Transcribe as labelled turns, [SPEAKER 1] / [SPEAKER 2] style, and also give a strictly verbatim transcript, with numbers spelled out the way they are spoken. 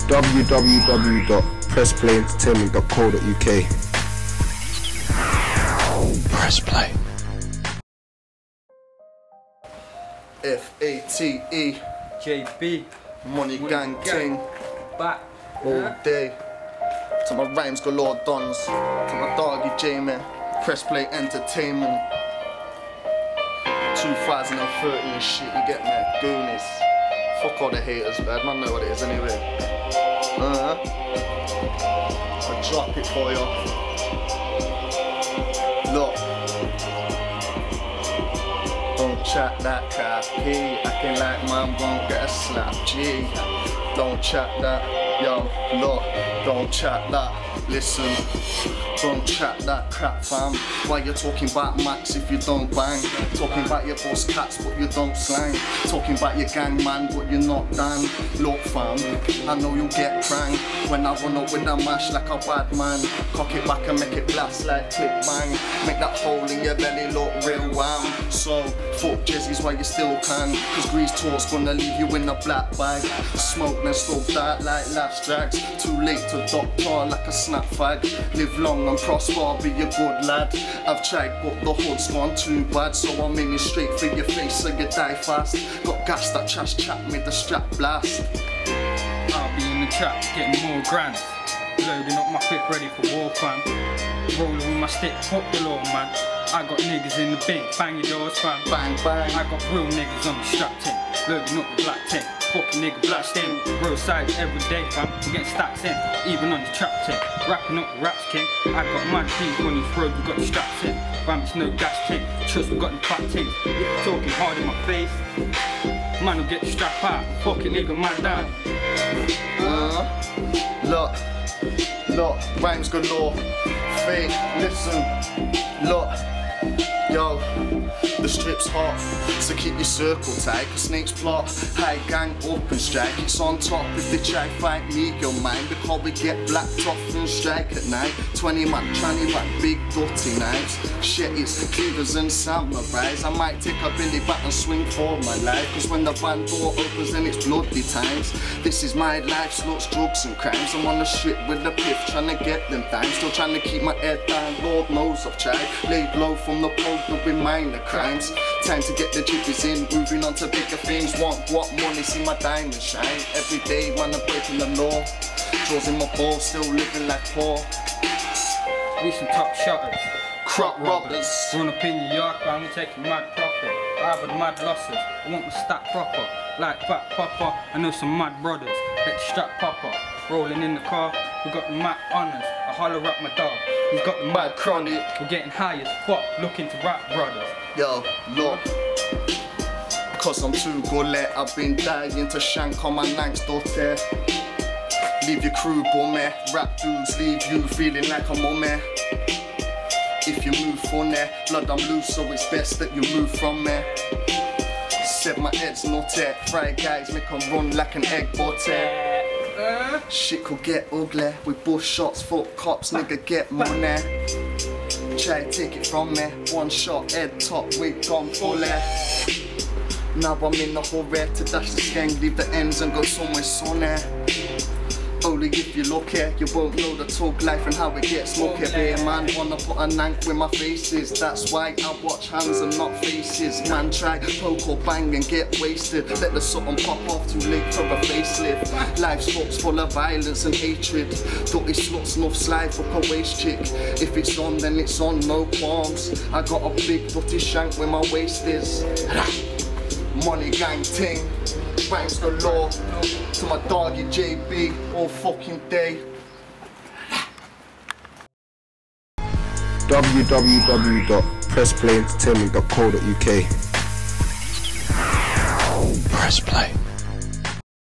[SPEAKER 1] w w w dot press play entertainment dot co dot u k. Press play.
[SPEAKER 2] F A T E
[SPEAKER 3] J B
[SPEAKER 2] Money Gang Ting
[SPEAKER 3] back
[SPEAKER 2] all day. To my rhymes galore dons, to my doggy J man, Press Play Entertainment. two thousand thirty and shit, you get me? Goonies. Fuck all the haters, man. Man know what it is anyway. Uh huh. I drop it for you. Look. Don't chat that crap, P. Acting like man won't get a slap, G. Don't chat that, yo, look. Don't chat that, listen. Don't chat that crap, fam. Why you talking about Max if you don't bang? Talking about your boss cats but you don't slang. Talking about your gang man but you're not done. Look fam, I know you'll get pranked when I run up with a mash like a bad man. Cock it back and make it blast like click bang. Make that hole in your belly look real wham. So fuck Jezzy's while you still can, cause Grease Talk's gonna leave you in a black bag. Smoke then stop that like last drags. Too late to doctor like a snap fag. Live long and prosper, be a good lad. I've tried but the hood's gone too bad, so I'm aiming straight for your face so you die fast. Got gas that trash chat made the strap blast.
[SPEAKER 3] I'll be in the trap getting more grand. Loading up my clip ready for war fam. Rolling with my stick, pop the law man. I got niggas in the bin, bang your doors fam.
[SPEAKER 2] Bang bang.
[SPEAKER 3] I got real niggas on the strap team. Loading up the black tent. Fucking nigga blast in. Roadside every day fam. We get stacks in, even on the trap tent. Rapping up the raps king. I got mad teams on this road, we got the straps in. Fam, it's no gas tank. Trust we got the fat tanks. If you're talking hard in my face, man will get the strap out. Fucking nigga man down.
[SPEAKER 2] Uh, look, look, rhymes galore. Fake, listen, look, yo, the strip's hot, so keep your circle tight, cause snakes plot, high gang up and strike, it's on top if they try fight me, your mind, because we get blacked off and strike at night, twenty man, tranny back, big dirty knives, shit it's cleavers and samurais, I might take a billy back and swing for my life, cause when the van door opens then it's bloody times, this is my life, sluts, drugs and crimes, I'm on the strip with the piff, trying to get them dimes, still trying to keep my head down, Lord knows I've tried, laid low from the pole to remind the crimes, time to get the jippies in, moving on to bigger things, want what money, see my diamonds shine, every day man I'm breaking the law, draws in my ball, still living like poor.
[SPEAKER 3] We some top shotters,
[SPEAKER 2] crop robbers,
[SPEAKER 3] run up in your yard fam, we taking mad profit, I have mad losses, I want my stack proper, like fat popper, I know some mad brothers, let the strap popper, rolling in the car, we got the mad honours, I holler at my dog, he's got the mad chronic, we're getting high as fuck, looking to rap brothers.
[SPEAKER 2] Yo, look, cause I'm too good lit, I've been dying to shank on my nanks daughter. Leave your crew bummy, rap dudes leave you feeling like a mummy. If you move funny, blood I'm loose so it's best that you move from me. Said my head's nutty, fried guys make 'em run like an egg butter. Uh, Shit could get ugly, with bush shots, fuck cops, nigga get money. Try to take it from me, one shot, head top, wig gone fully. Now I'm in a hurry to dash the skeng, leave the ends and go somewhere sunny. Only if you're lucky, you won't know the tug life and how it gets lucky. Be a man wanna put a nank with my faces, that's why I watch hands and not faces. Man try poke or bang and get wasted, let the something pop off, too late for a facelift. Life's fuck's full of violence and hatred, dirty sluts enough slide for a waist chick. If it's on then it's on, no qualms. I got a big dirty shank where my waist is. Money gang ting, rhymes galore, to my doggy J B all fucking day.
[SPEAKER 1] w w w dot press play entertainment dot co dot u k. Press play.